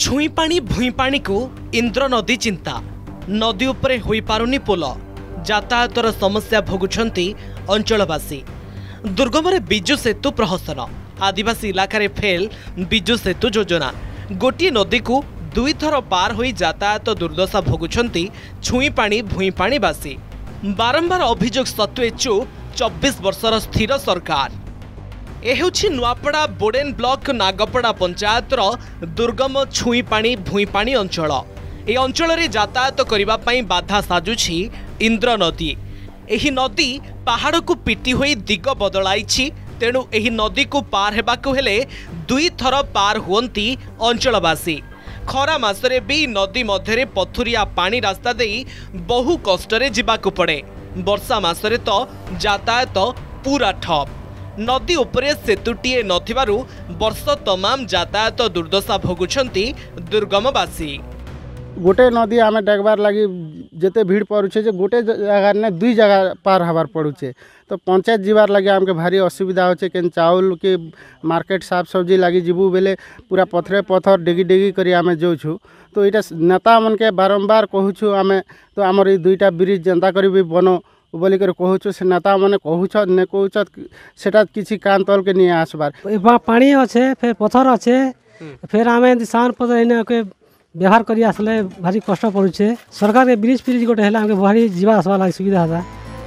छुईपाणी भुईपाणी को इंद्र नदी चिंता नदी उपरे होई पारुनी पोल यातायातर समस्या भोगुछंती अंचलवासी। दुर्गम बिजु सेतु प्रहसन आदिवासी इलाकार फेल बिजु सेतु योजना गोटे नदी को दुई थर पार होई यातायात दुर्दशा भोगुछंती छुईपाणी भुईपाणीवासी। बारंबार अभियोग सत्वे चुप 24 वर्षर स्थिर सरकार। एहुछि नुआपड़ा बोडेन ब्लॉक नागपड़ा पंचायतर दुर्गम छुईपाणी भुईपाणी अंचल। ए अंचल रे यातायात करिबा पई बाधा साजुछि इंद्र नदी। एही नदी पहाड़ को पिटी होई दिग बदलाइछि, तेणु एही नदी को पार हेबाकु हेले दुई थर पार हुअंती अंचलवासी। खरा मासरे भी नदी मध्यरे पथुरिया पानी रास्ता देई बहु कष्टरे जिबाकु पड़े। वर्षा मासरे तो यातायात पूरा ठप। नदी उपरे सेतुटीए नथिबारु वर्ष तमाम यातायात दुर्दशा भोगुछंती दुर्गमवासी। गोटे नदी आमे देखबार लगी जेते भीड़ पड़ुछे जे गोटे जगह ने दुई जगह पार हबार पड़ुछे, तो पंचायत जीवार लगे आमके भारी असुविधा होचे। केन चाउल के मार्केट साफ सब्जी लगी जीवु बेले पूरा पथरे पथर डेगी डेगी करी आमे जोछु। तो इटा नेता मन के बारंबार कहूछु आमे, तो आमर ई दुईटा ब्रिज जनता करी भी बनो बोली कर कहूछु। से नेता माने कहूछ ने कहूछ सेटा किछि कान तल के नहीं आसबार। पानी अच्छे फिर पथर अच्छे फिर आमे दिसान पथर इने के व्यवहार करी आसले भारी कष्ट पड़ुछे। सरकार के ब्रिज फ्रिज गोटे हेला हमके भारी जीवा आसवा लाग सुविधा था।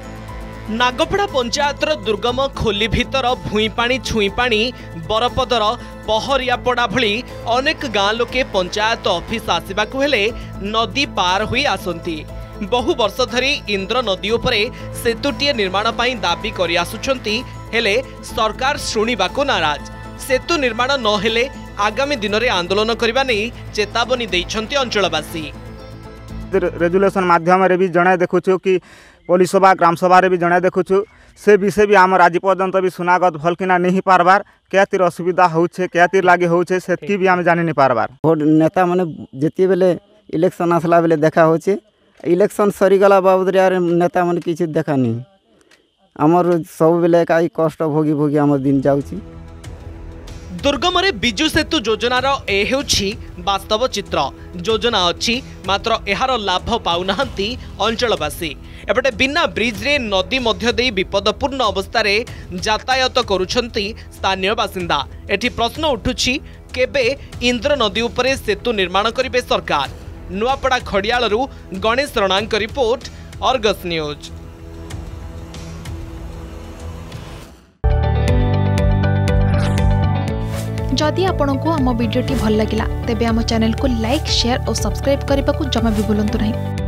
नागपड़ा पंचायतर दुर्गम खोली भीतर भुईपाणी छुईपाणी बरपदर पहरियापड़ा भली अनेक गाँ लोके पंचायत ऑफिस आसबाकु हेले नदी पार हुई आसंती। बहु वर्ष धरी इंद्र नदी उपरे सेतुटीए निर्माण पाई दाबी करि आसुछंती, हेले सरकार शुणिबाकु नाराज। सेतु निर्माण न हेले आगामी दिन में आंदोलन करने नहीं चेतावनी देइछंती अंचलवासी। रेजुलेशन माध्यम रे भी जणाय देखुछु कि पुलिस सभा ग्राम सभा रे भी जणाय देखुछु। से विषय भी आमर आज पर्यंत भी सुनागत भल किना नहीं पारबार। क्या तीर असुविधा होउछे क्या तीर लागे होउछे सेतकी भी आम जानि नहीं पारबार। नेता माने जेती बेले इलेक्शन आसला बेले देखा होचे, इलेक्शन सरीगला बाबद यार नेता मन किसी देखा नहीं। आमर सब बेले का कष्ट भोगी भोगी आमर दिन जाउची। दुर्गम रे बिजु सेतु योजनार ए हेउछि वास्तव चित्र। योजना अछि मात्र एहार लाभ पाउनाहंती अंचलवासी। एपटे बिना ब्रिज रे नदी मध्य देई विपदपूर्ण अवस्था रे यातायात करूछंती स्थानीय बासिंदा। एठी प्रश्न उठुछि केबे इंद्र नदी उपरे सेतु निर्माण करिवे सरकार। नुआपड़ा खड़ियालरू गणेश रणांक रिपोर्ट, अर्गस न्यूज। जदि आपंक आम भिडी भल लगा तेब आम चैनल को लाइक शेयर और सब्सक्राइब करने को जमा भी भूलु नहीं।